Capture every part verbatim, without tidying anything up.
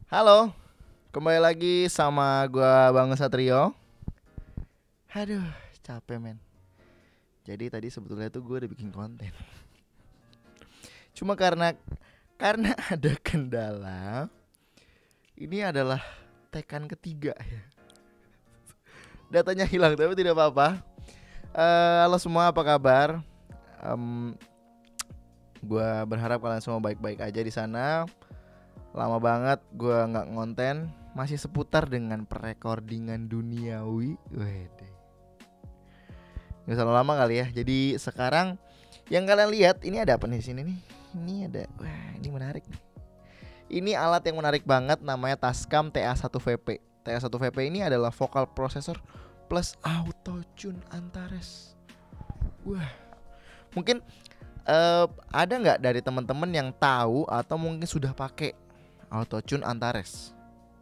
Halo, kembali lagi sama gua Bang Satrio. Aduh, capek men. Jadi tadi sebetulnya tuh gue udah bikin konten. Cuma karena karena ada kendala. Ini adalah tekan ketiga ya. Datanya hilang tapi tidak apa-apa. Eh, halo semua, apa kabar? Em, gua berharap kalian semua baik-baik aja di sana. Lama banget gue nggak ngonten, masih seputar dengan perekordingan duniawi. Wede, nggak usah lama kali ya. Jadi sekarang yang kalian lihat ini ada apa nih di sini nih? Ini ada, wah ini menarik nih. Ini alat yang menarik banget, namanya Tascam T A satu V P. T A satu V P ini adalah vocal processor plus auto tune Antares. Wah, mungkin uh, ada nggak dari teman-teman yang tahu atau mungkin sudah pakai Autotune Antares?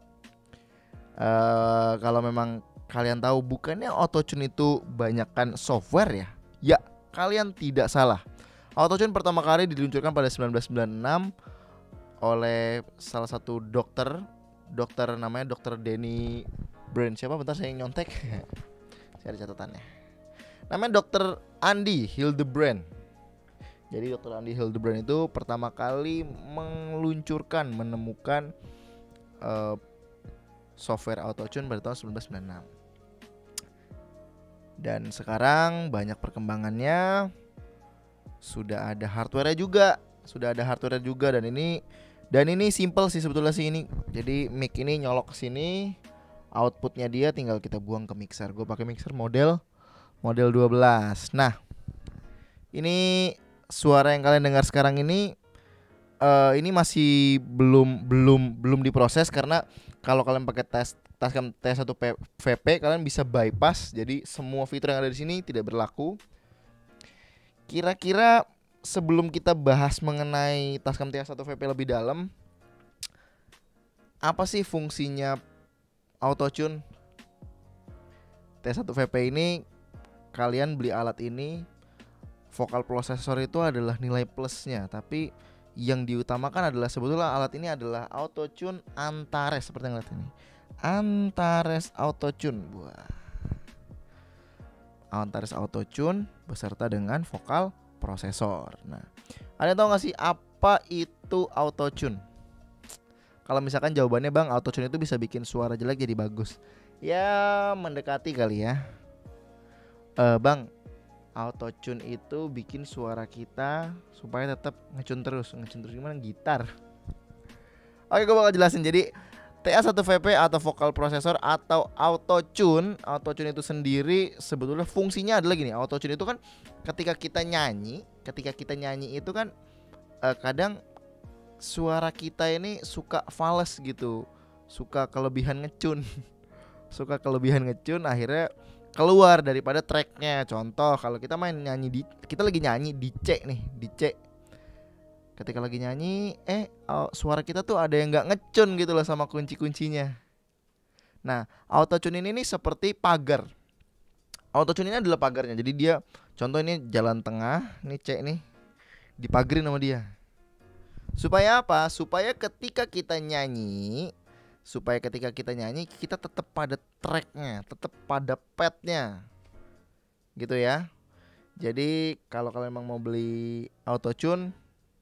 Uh, kalau memang kalian tahu, bukannya Autotune itu banyakkan software ya? Ya, kalian tidak salah. Autotune pertama kali diluncurkan pada sembilan belas sembilan puluh enam oleh salah satu dokter, dokter namanya dokter Denny Brand. Siapa? Bentar saya nyontek. Saya ada catatannya. Namanya dokter Andy Hildebrand. Jadi dokter Andy Hildebrand itu pertama kali meluncurkan, menemukan uh, software autotune pada tahun sembilan belas sembilan puluh enam. Dan sekarang banyak perkembangannya. Sudah ada hardware juga, sudah ada hardware juga dan ini dan ini simple sih sebetulnya sih ini. Jadi mic ini nyolok ke sini, outputnya dia tinggal kita buang ke mixer. Gue pakai mixer model model dua belas. Nah, ini suara yang kalian dengar sekarang ini uh, ini masih belum belum belum diproses karena kalau kalian pakai tes Tascam T satu V P kalian bisa bypass, jadi semua fitur yang ada di sini tidak berlaku. Kira-kira sebelum kita bahas mengenai Tascam T satu V P lebih dalam, apa sih fungsinya autotune T satu V P ini? Kalian beli alat ini, vocal processor itu adalah nilai plusnya, tapi yang diutamakan adalah sebetulnya alat ini adalah autotune Antares seperti yang lihat ini. Antares autotune. Wah. Antares autotune beserta dengan vocal processor. Nah, ada tahu nggak sih apa itu autotune? Kalau misalkan jawabannya bang, autotune itu bisa bikin suara jelek jadi bagus. Ya mendekati kali ya. Uh, bang, autotune itu bikin suara kita supaya tetap ngecun terus. Ngecun terus gimana? Gitar. Oke, gue bakal jelasin. Jadi T A satu V P atau vocal processor atau autotune, autotune itu sendiri sebetulnya fungsinya adalah gini. Autotune itu kan ketika kita nyanyi, ketika kita nyanyi itu kan eh, kadang suara kita ini suka fals gitu, suka kelebihan ngecun, suka kelebihan ngecun, akhirnya keluar daripada tracknya. Contoh kalau kita main nyanyi di, kita lagi nyanyi di C nih, di C. Ketika lagi nyanyi, eh oh, suara kita tuh ada yang nggak ngecun gitu loh sama kunci-kuncinya. Nah, autotune ini nih seperti pagar. Autotune ini adalah pagarnya. Jadi dia, contoh ini jalan tengah, nih C nih, dipagerin sama dia. Supaya apa? Supaya ketika kita nyanyi, supaya ketika kita nyanyi kita tetap pada tracknya, tetap pada padnya, gitu ya. Jadi kalau kalian memang mau beli autotune,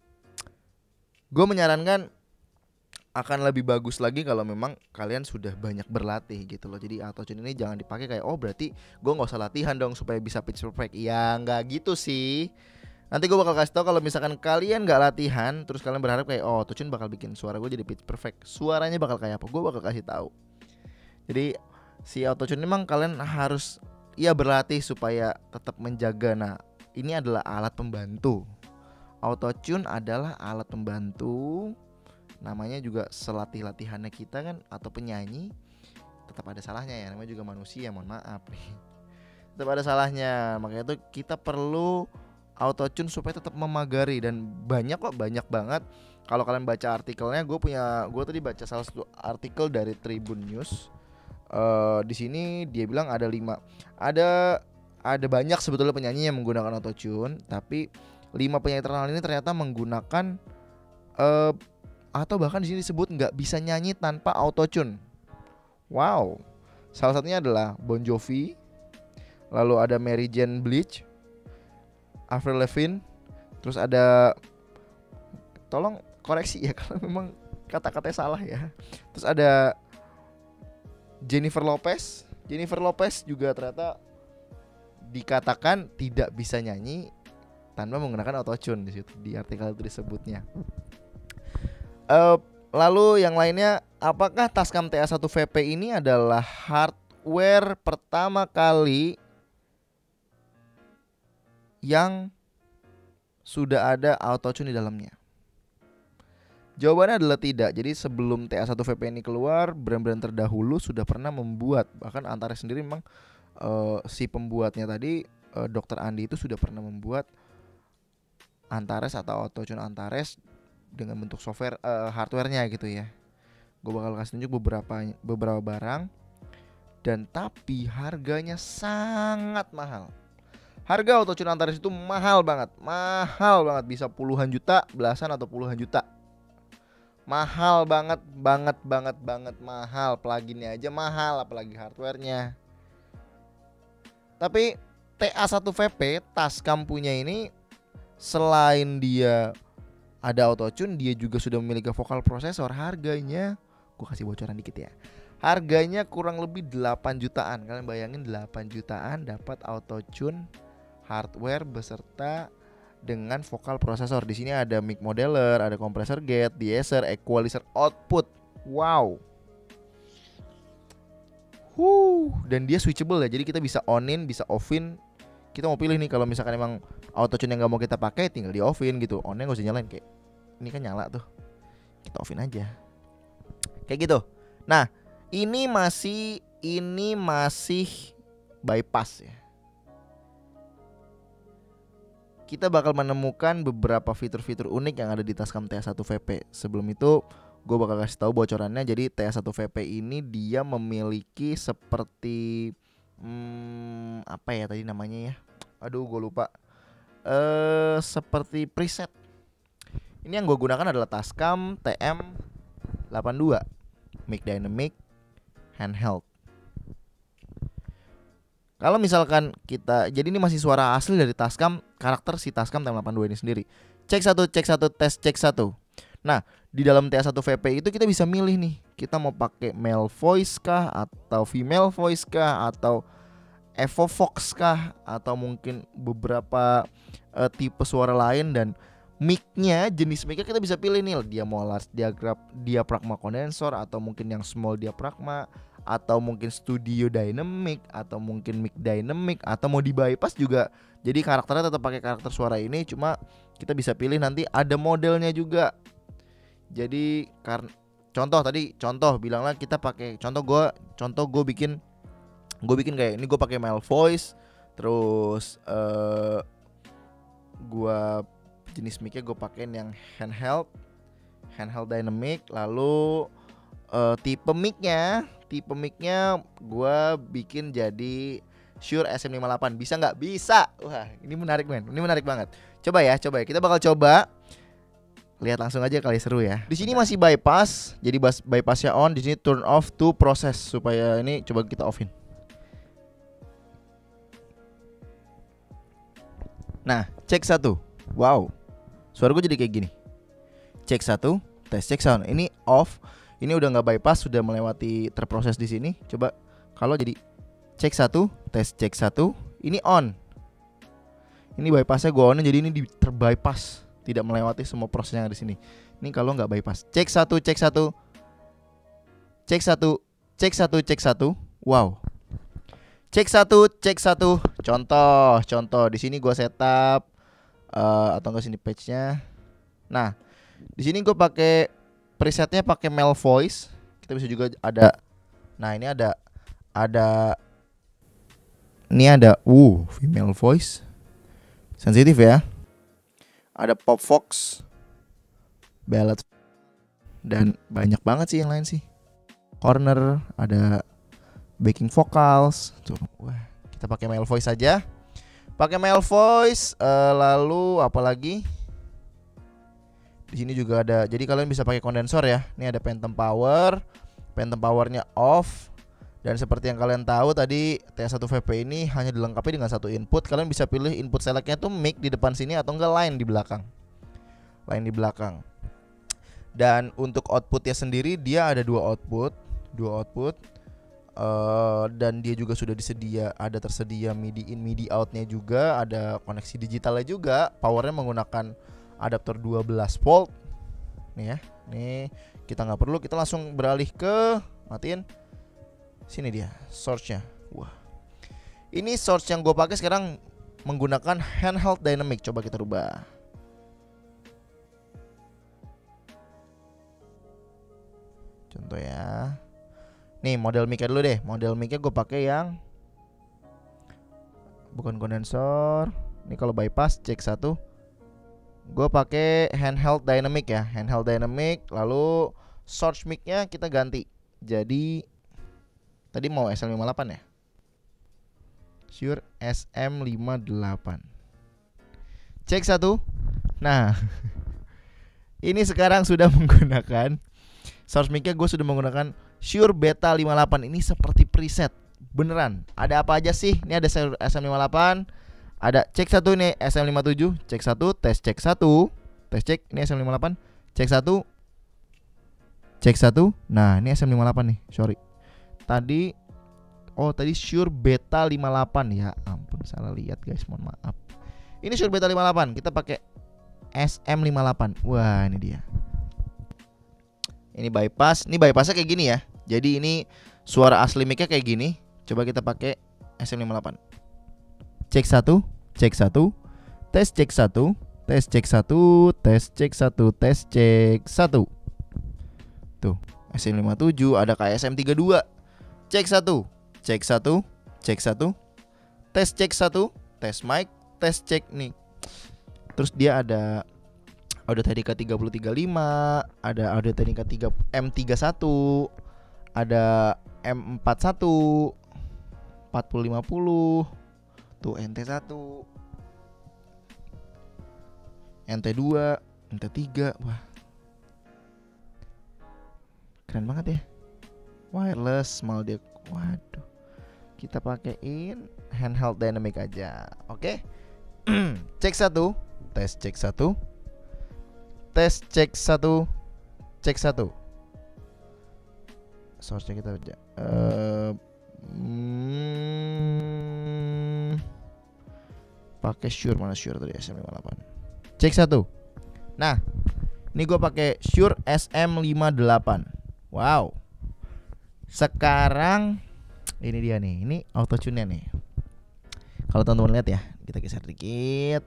gue menyarankan akan lebih bagus lagi kalau memang kalian sudah banyak berlatih gitu loh. Jadi autotune ini jangan dipakai kayak oh berarti gue nggak usah latihan dong supaya bisa pitch perfect. Ya nggak gitu sih. Nanti gue bakal kasih tau kalau misalkan kalian nggak latihan, terus kalian berharap kayak oh autotune bakal bikin suara gue jadi pitch perfect. Suaranya bakal kayak apa? Gue bakal kasih tahu. Jadi si autotune memang kalian harus ya berlatih supaya tetap menjaga. Nah ini adalah alat pembantu. Autotune adalah alat pembantu. Namanya juga selatih-latihannya kita kan, atau penyanyi tetap ada salahnya ya. Namanya juga manusia, mohon maaf nih. Tetap ada salahnya. Makanya itu kita perlu autotune supaya tetap memagari. Dan banyak kok, banyak banget. Kalau kalian baca artikelnya, gue punya, gue tadi baca salah satu artikel dari Tribun News. Uh, di sini dia bilang ada lima, ada ada banyak sebetulnya penyanyi yang menggunakan autotune, tapi lima penyanyi terkenal ini ternyata menggunakan uh, atau bahkan di sini disebut nggak bisa nyanyi tanpa autotune. Wow. Salah satunya adalah Bon Jovi, lalu ada Mary Jane Blige, Avril Lavigne, terus ada, tolong koreksi ya kalau memang kata-katanya salah ya. Terus ada Jennifer Lopez. Jennifer Lopez juga ternyata dikatakan tidak bisa nyanyi tanpa menggunakan autotune di situ, di artikel itu disebutnya. Uh, lalu yang lainnya, apakah Tascam T A satu V P ini adalah hardware pertama kali yang sudah ada autotune di dalamnya? Jawabannya adalah tidak. Jadi sebelum T A satu V P ini keluar, brand-brand terdahulu sudah pernah membuat. Bahkan Antares sendiri memang uh, si pembuatnya tadi, uh, dokter Andi itu sudah pernah membuat Antares atau autotune Antares dengan bentuk software, uh, hardwarenya gitu ya. Gue bakal kasih tunjuk beberapa beberapa barang, dan tapi harganya sangat mahal. Harga autotune Antares itu mahal banget, mahal banget, bisa puluhan juta, belasan atau puluhan juta. Mahal banget, banget, banget, banget mahal. Pluginnya aja mahal, apalagi hardwarenya. Tapi T A satu V P Tascam punya ini, selain dia ada autotune, dia juga sudah memiliki vokal processor. Harganya, gue kasih bocoran dikit ya, harganya kurang lebih delapan jutaan. Kalian bayangin delapan jutaan dapat autotune hardware beserta dengan vokal processor. Di sini ada mic modeler, ada compressor gate, de-esser, equalizer output. Wow. Huh, dan dia switchable ya. Jadi kita bisa on-in, bisa off-in. Kita mau pilih nih, kalau misalkan emang autotune yang gak mau kita pakai, tinggal di off-in gitu. On-nya gak usah nyalain, kayak ini kan nyala tuh, kita off-in aja. Kayak gitu. Nah, ini masih ini masih bypass ya. Kita bakal menemukan beberapa fitur-fitur unik yang ada di Tascam T A satu V P. Sebelum itu, gue bakal kasih tahu bocorannya. Jadi T A satu V P ini dia memiliki seperti hmm, apa ya tadi namanya ya? Aduh, gue lupa. Eh, seperti preset. Ini yang gue gunakan adalah Tascam T M delapan dua, mic dynamic handheld. Kalau misalkan kita, jadi ini masih suara asli dari Tascam, karakter si Tascam T M delapan dua ini sendiri. Cek satu, cek satu, tes, cek satu. Nah, di dalam T A satu V P itu kita bisa milih nih, kita mau pakai male voice kah, atau female voice kah, atau Evo Vox kah, atau mungkin beberapa uh, tipe suara lain. Dan mic-nya, jenis mic-nya kita bisa pilih nih, dia mau large diaphragma kondensor, atau mungkin yang small diaphragma, atau mungkin studio dynamic, atau mungkin mic dynamic, atau mau di bypass juga. Jadi karakternya tetap pakai karakter suara ini, cuma kita bisa pilih nanti ada modelnya juga. Jadi karena contoh tadi, contoh bilanglah kita pakai, contoh gue, contoh gue bikin, gue bikin kayak ini, gue pakai male voice, terus uh, gue jenis mic-nya gue pakein yang handheld, handheld dynamic, lalu uh, tipe mic-nya Tipe mic-nya gue bikin jadi Shure S M lima delapan. Bisa nggak? Bisa. Wah, ini menarik men. Ini menarik banget. Coba ya, coba ya. Kita bakal coba. Lihat langsung aja kali, seru ya. Di sini masih bypass. Jadi bypassnya on. Di sini turn off to process, supaya ini coba kita offin. Nah, cek satu. Wow. Suara gue jadi kayak gini. Cek satu, tes, cek sound. Ini off. Ini udah nggak bypass, sudah melewati terproses di sini. Coba kalau jadi cek satu, tes, cek satu, ini on. Ini bypassnya gue on, jadi ini di terbypass, tidak melewati semua proses yang ada di sini. Ini kalau nggak bypass. Cek satu, cek satu, cek satu, cek satu, cek satu. Wow. Cek satu, cek satu. Contoh, contoh di sini gue setup uh, atau enggak sini patch-nya. Nah, di sini gue pakai presetnya pakai male voice. Kita bisa juga ada. Nah, ini ada ada ini ada uh female voice. Sensitif ya. Ada pop vox, ballad, dan banyak banget sih yang lain sih. Corner, ada backing vocals. Tuh, wah, kita pakai male voice aja. Pakai male voice, uh, lalu apalagi? Di sini juga ada, jadi kalian bisa pakai kondensor ya. Ini ada phantom power, phantom powernya off. Dan seperti yang kalian tahu tadi T S satu V P ini hanya dilengkapi dengan satu input. Kalian bisa pilih input selectnya tuh mic di depan sini atau enggak line di belakang. Line di belakang. Dan untuk outputnya sendiri dia ada dua output, dua output. Uh, dan dia juga sudah disedia, ada tersedia MIDI in, MIDI outnya juga, ada koneksi digitalnya juga. Powernya menggunakan adaptor dua belas volt. Nih ya, nih kita nggak perlu, kita langsung beralih ke matiin. Sini dia source-nya. Wah, ini source yang gue pakai sekarang menggunakan handheld dynamic. Coba kita rubah. Contoh ya. Nih model mic-nya dulu deh. Model mic-nya gue pakai yang bukan kondensor. Ini kalau bypass cek satu. Gue pakai handheld dynamic ya. Handheld dynamic. Lalu source mic-nya kita ganti. Jadi tadi mau S M lima delapan ya? Shure S M lima delapan. Cek satu. Nah, ini sekarang sudah menggunakan source mic-nya, gue sudah menggunakan Shure Beta lima delapan. Ini seperti preset. Beneran. Ada apa aja sih? Ini ada S M lima delapan. Ada cek satu, ini S M lima tujuh. Cek satu, tes cek satu. Tes cek, ini S M lima delapan. Cek satu. Cek satu. Nah, ini S M lima delapan nih. Sorry. Tadi oh tadi Shure Beta lima delapan, ya ampun salah lihat guys, mohon maaf. Ini Shure Beta lima delapan, kita pakai S M lima delapan. Wah, ini dia. Ini bypass, ini bypassnya kayak gini ya. Jadi ini suara asli mic-nya kayak gini. Coba kita pakai S M lima delapan. Cek satu, cek satu. Tes cek satu, tes cek satu, tes cek satu, tes cek satu. Tuh, S M lima tujuh, ada K S M tiga dua. Cek satu, cek satu, cek satu, tes cek satu, tes mic, tes cek nih. Terus dia ada Audio Technica tiga nol tiga lima, ada Audio Technica M tiga satu, ada M empat satu, empat nol lima nol, tuh N T satu, N T dua, N T tiga, wah keren banget ya. Wireless small deck. Waduh. Kita pakein handheld dynamic aja. Oke. Okay? Cek satu, tes cek satu. Tes cek satu. Cek satu. Source-nya kita aja. Uh, hmm, pakai Shure, mana Shure tadi S M lima delapan. Cek satu. Nah, ini gue pakai Shure S M lima delapan. Wow. Sekarang ini dia nih, ini auto tune-nya nih. Kalau teman-teman lihat ya, kita geser dikit.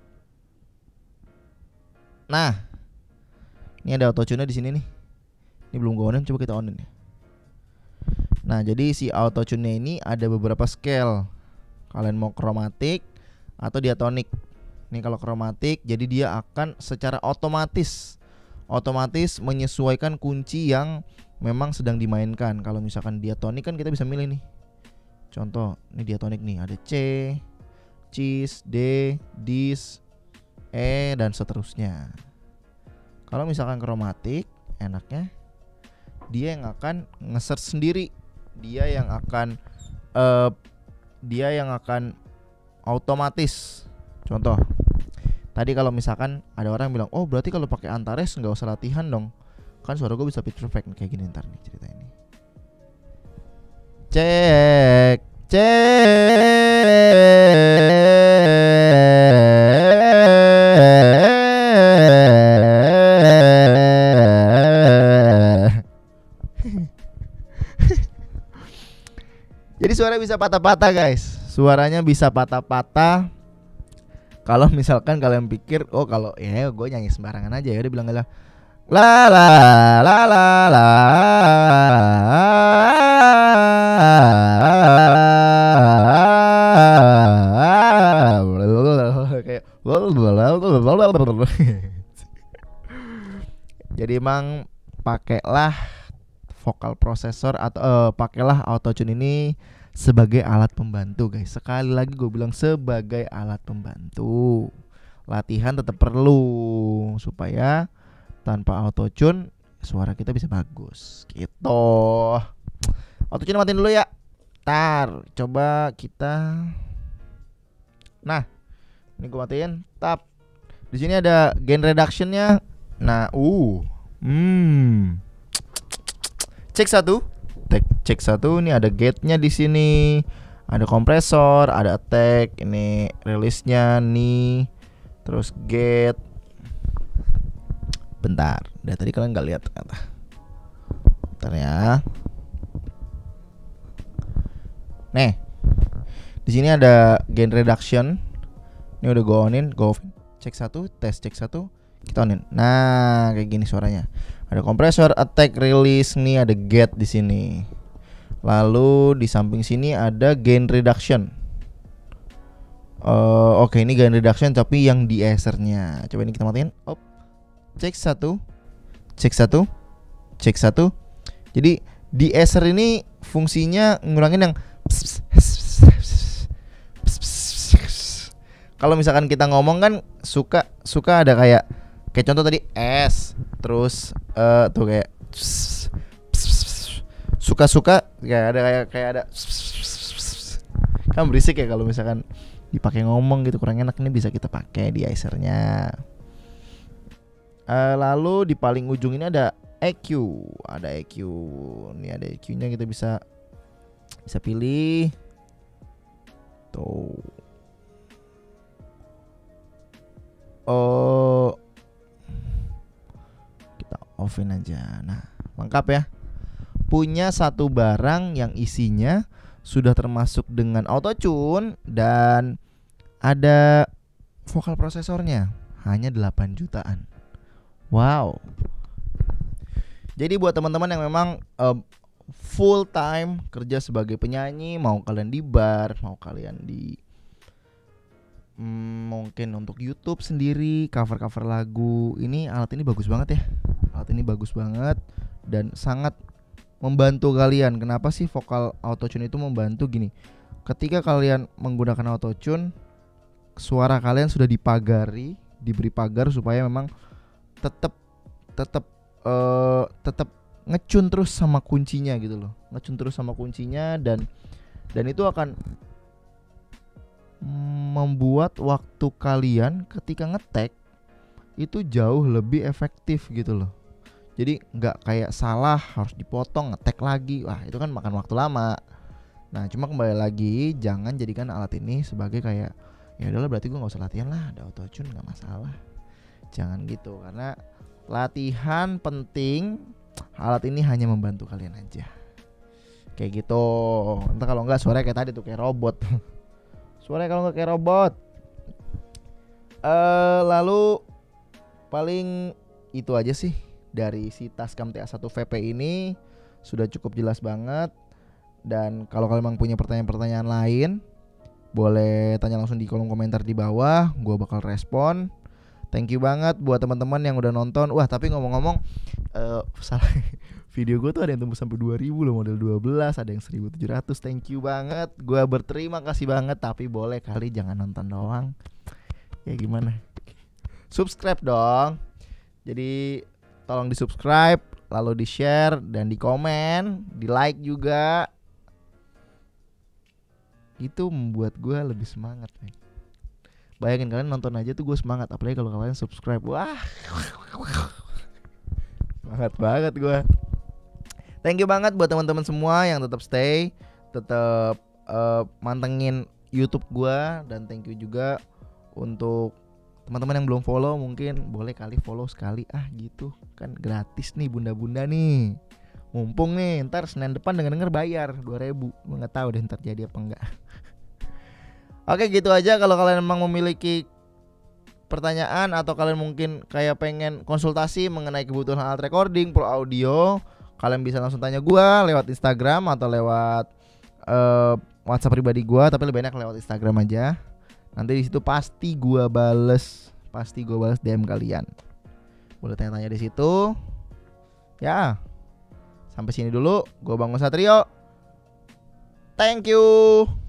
Nah, ini ada auto tune-nya di sini nih. Ini belum gue onin, coba kita onin ya. Nah, jadi si auto tune-nya ini ada beberapa scale. Kalian mau chromatic atau diatonic. Ini kalau chromatic, jadi dia akan secara otomatis otomatis menyesuaikan kunci yang memang sedang dimainkan. Kalau misalkan diatonic kan kita bisa milih nih. Contoh, ini diatonic nih, ada C, Cis, D, Dis, E dan seterusnya. Kalau misalkan chromatic, enaknya dia yang akan nge-search sendiri. Dia yang akan uh, dia yang akan otomatis. Contoh, tadi kalau misalkan ada orang yang bilang, "Oh, berarti kalau pakai Antares nggak usah latihan dong. Kan suara gue bisa pitch perfect kayak gini ntar nih cerita ini." Cek, cek. Jadi suara bisa patah-patah guys. Suaranya bisa patah-patah. Kalau misalkan kalian pikir, oh kalau ya gue nyanyi sembarangan aja, ya udah bilang lah la la la la la kayak jadi emang pakailah vokal processor atau uh, pakailah autotune ini sebagai alat pembantu guys. Sekali lagi gue bilang sebagai alat pembantu. Latihan tetap perlu supaya tanpa auto tune suara kita bisa bagus gitu. Auto tune matiin dulu ya. Tar, coba kita. Nah, ini gue matiin. Tap. Di sini ada gain reduction-nya. Nah, uh. Hmm. Cek satu. Cek cek satu, ini ada gate-nya di sini. Ada kompresor, ada attack, ini release-nya nih. Terus gate. Bentar, dari tadi kalian nggak lihat ternyata. Bentar ya. Nih, di sini ada gain reduction. Ini udah go onin, go off. Cek satu, tes cek satu, kita onin. Nah, kayak gini suaranya. Ada kompresor, attack, release, nih ada gate di sini. Lalu di samping sini ada gain reduction. Uh, Oke, okay, ini gain reduction tapi yang di esernya. Coba ini kita matiin. Op. Cek satu, cek satu, cek satu. Jadi di eser ini fungsinya ngurangin yang. Kalau misalkan kita ngomong kan suka suka ada kayak kayak contoh tadi S, terus uh, tuh kayak suka-suka kayak ada kayak kayak ada kan berisik ya kalau misalkan dipakai ngomong gitu kurang enak. Ini bisa kita pakai di esernya. Uh, lalu di paling ujung ini ada E Q, ada E Q. Ini ada E Q-nya, kita bisa bisa pilih. Tuh. Oh. Kita offin aja. Nah, lengkap ya. Punya satu barang yang isinya sudah termasuk dengan auto tune dan ada vokal prosesornya, hanya delapan jutaan. Wow. Jadi buat teman-teman yang memang uh, full time kerja sebagai penyanyi, mau kalian di bar, mau kalian di hmm, mungkin untuk YouTube sendiri, cover-cover lagu, ini alat ini bagus banget ya. Alat ini bagus banget dan sangat membantu kalian. Kenapa sih vokal autotune itu membantu gini? Ketika kalian menggunakan autotune, suara kalian sudah dipagari, diberi pagar supaya memang tetap tetap uh, tetap ngecun terus sama kuncinya gitu loh. Ngecun terus sama kuncinya dan dan itu akan membuat waktu kalian ketika ngetek itu jauh lebih efektif gitu loh. Jadi nggak kayak salah harus dipotong ngetek lagi, wah itu kan makan waktu lama. Nah cuma kembali lagi jangan jadikan alat ini sebagai kayak ya udahlah berarti gue nggak usah latihan lah, ada autotune nggak masalah. Jangan gitu, karena latihan penting. Alat ini hanya membantu kalian aja. Kayak gitu. Entah kalau nggak suaranya kayak tadi tuh kayak robot. Suaranya kalau nggak kayak robot. Uh, lalu paling itu aja sih. Dari si Tascam T A satu V P ini sudah cukup jelas banget. Dan kalau kalian memang punya pertanyaan-pertanyaan lain, boleh tanya langsung di kolom komentar di bawah, gue bakal respon. Thank you banget buat teman-teman yang udah nonton. Wah tapi ngomong-ngomong uh, salah, video gue tuh ada yang tembus sampai dua ribu loh, model dua belas, ada yang seribu tujuh ratus. Thank you banget, gue berterima kasih banget. Tapi boleh kali jangan nonton doang. Ya gimana, subscribe dong. Jadi tolong di subscribe, lalu di share dan di komen, di like juga. Itu membuat gue lebih semangat nih. Bayangin kalian nonton aja tuh gue semangat, apalagi kalau kalian subscribe. Wah, semangat banget gue. Thank you banget buat teman-teman semua yang tetap stay, tetap uh, mantengin YouTube gue. Dan thank you juga untuk teman-teman yang belum follow, mungkin boleh kali follow sekali ah gitu kan, gratis nih bunda-bunda nih, mumpung nih. Ntar Senin depan denger-denger bayar dua ribu, gue nggak tahu deh ntar jadi apa enggak. Oke gitu aja. Kalau kalian memang memiliki pertanyaan atau kalian mungkin kayak pengen konsultasi mengenai kebutuhan alat recording pro audio, kalian bisa langsung tanya gue lewat Instagram atau lewat uh, WhatsApp pribadi gue, tapi lebih enak lewat Instagram aja. Nanti di situ pasti gue bales, pasti gue bales D M kalian. Boleh tanya-tanya di situ. Ya, sampai sini dulu. Gue Bang Satrio. Thank you.